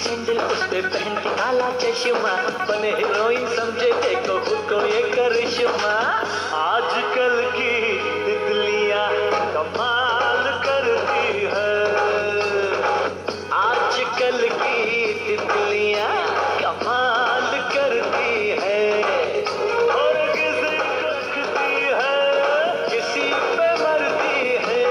Sandal उस पे पहन के काला चश्मा, बने हीरोइन समझे देखो खुद को ये करिश्मा। आजकल की तितलियां कमाल करती है, आजकल की तितलियां कमाल करती है, और किसी को रखती है किसी पे मरती है।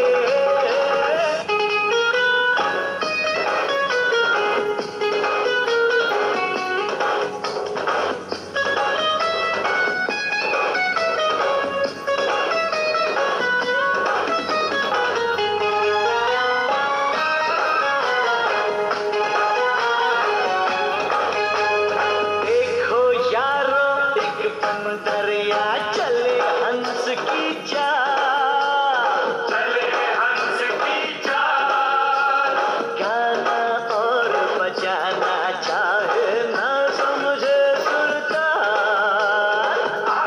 दरिया चले हंस की चाल, चले हंस की चाल, गाना और बजाना चाहे ना समझे सुरताल।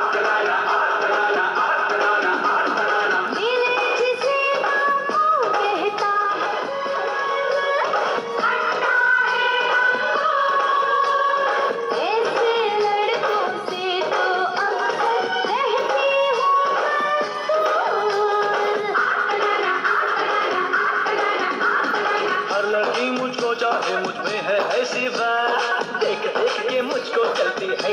मिले जिसे बापू कहता ऐसे लड़कों से तो हर लड़की मुझको चाहे, मुझ में है ऐसी बात, देख देख के मुझको चलती है